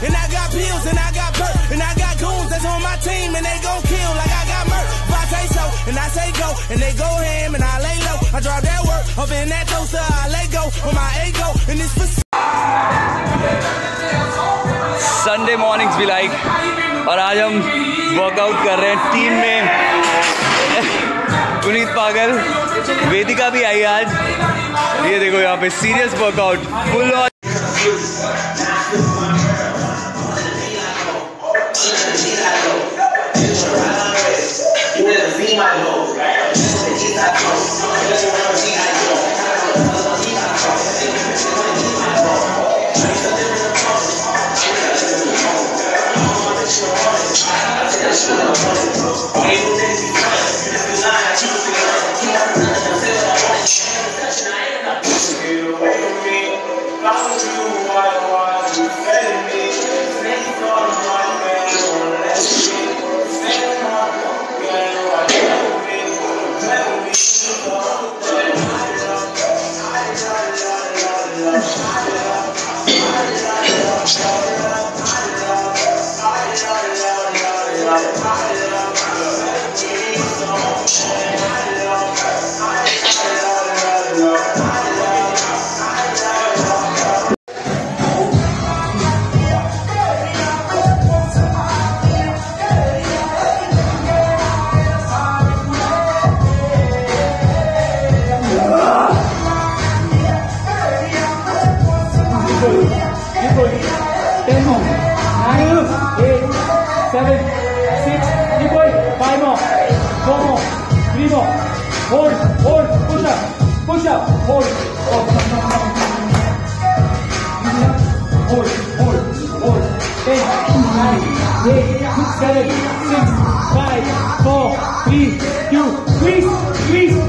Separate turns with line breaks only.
and I got pills, and I got perk, and I got goons that's on my team, and they gon' kill like I got murk. If I say so, and I say go, and they go ham, and I lay low. I drop that work up in that toaster, I let go on my ego, and this for
Sunday mornings be like, और आज हम workout कर रहे हैं team में। पुनीत पागल, वेदिका भी आई आज। ये देखो यहाँ पे serious workout full on.
Push up, hold, hold, 10, 9, 8, 7, 6, 5, 4, 3, 2, squeeze, squeeze.